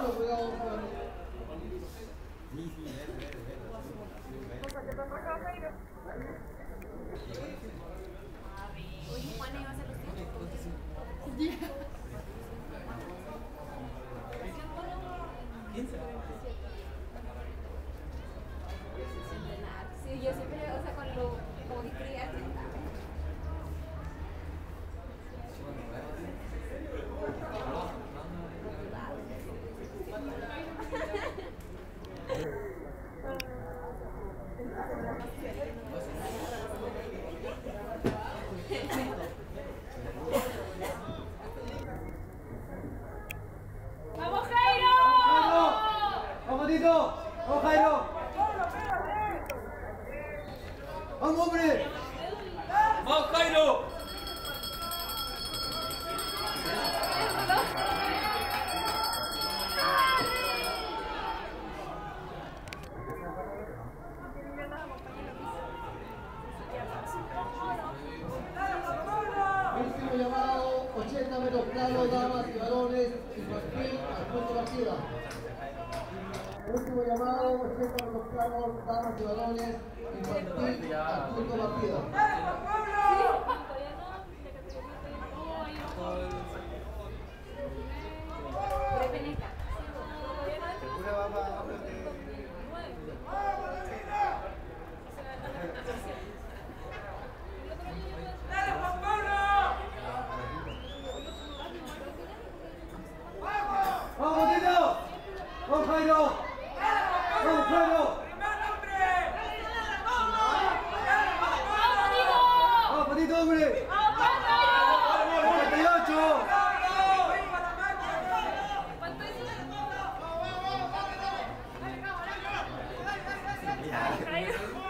cuidado con... Oye, Juan iba a hacer los tiempos. Sí, yo siempre, o sea, con lo como que quería ¡Vamos, Jairo! ¡Vamos, Tito! ¡Vamos, Jairo! ¡Vamos, hombre! ¡Vamos, Jairo! Último llamado, 80 metros planos, damas y varones, infantil al punto de partida. Último llamado, 80 metros planos, damas y varones, infantil al punto de partida. ¡Vamos, Tito! ¡Vamos, Jairo! ¡Vamos, Jairo! ¡Vamos, Patito, hombre! ¡48! ¿Cuánto es?